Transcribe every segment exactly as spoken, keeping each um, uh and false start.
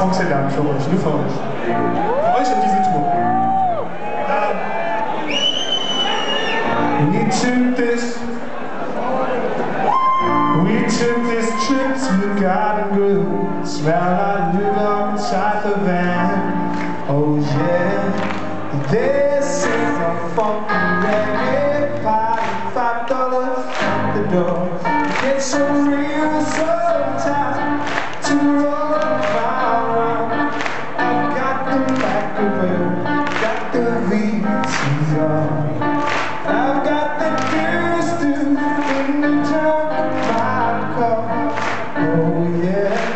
Songs erlernt für euch, nur für euch. Für euch in diese Tour. We took this, we took this trip to the garden grove. Smell like liver inside the van. Oh yeah, this is a funky reggae party. Five dollars at the door. It's so real sometimes to roll around. I've got the microwave, got the V C R. I've got the juice to in the trunk of my car. Oh yeah,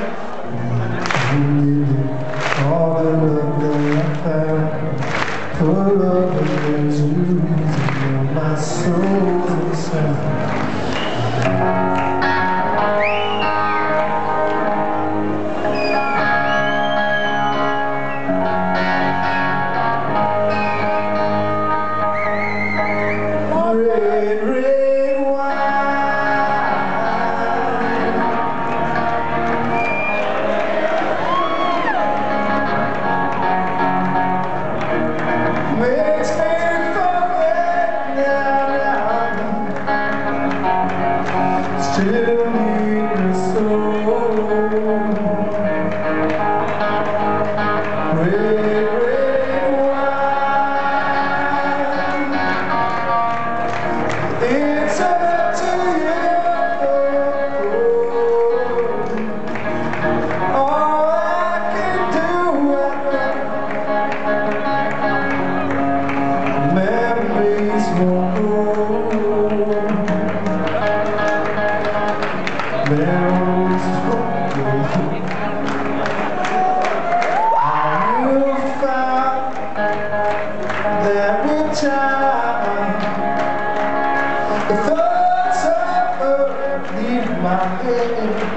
all the love that I found, full of the juice in my soul inside. Still need my soul. Red, red wine. It's up to you. All I can do, memories won't go. Memories won't go. I will find that with time the thoughts of her leave my head.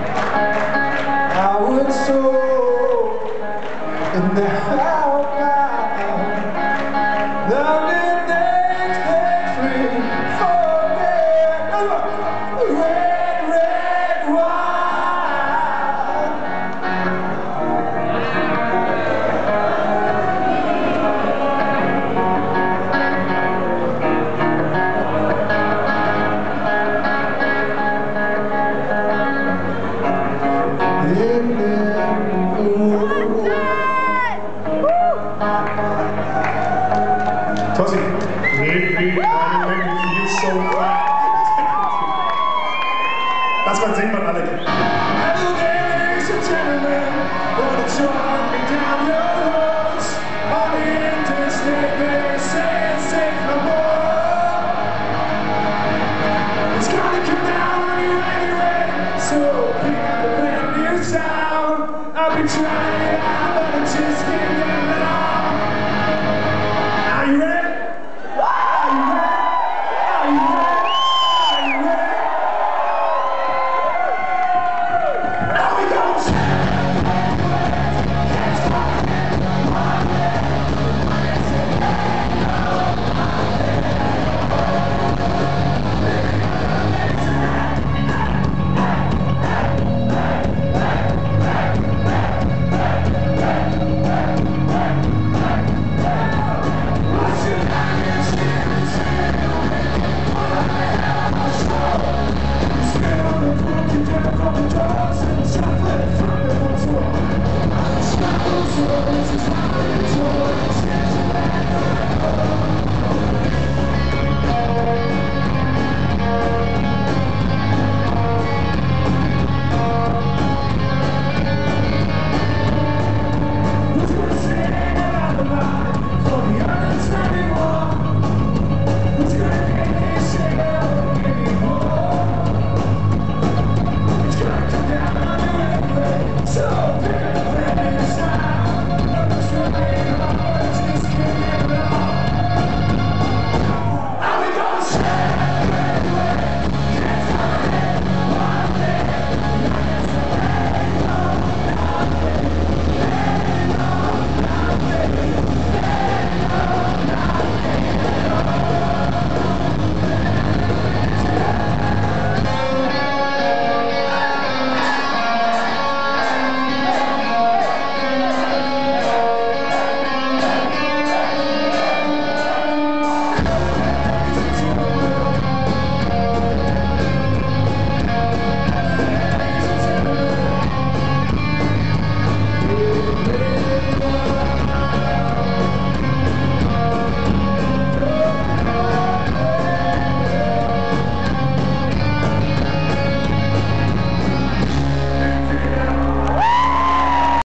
I would soar in the hell cloud. Loving things that free forever. Red, red wine. Tossi, red, red wine, make me feel so fine. Das war singen wir alle. Hello there, ladies and gentlemen, wanna join me down your roads on the interstate, very sad, safe no more. It's gonna come down on you anyway, so pick up a brand new sound. I've been trying it out, but it just can't.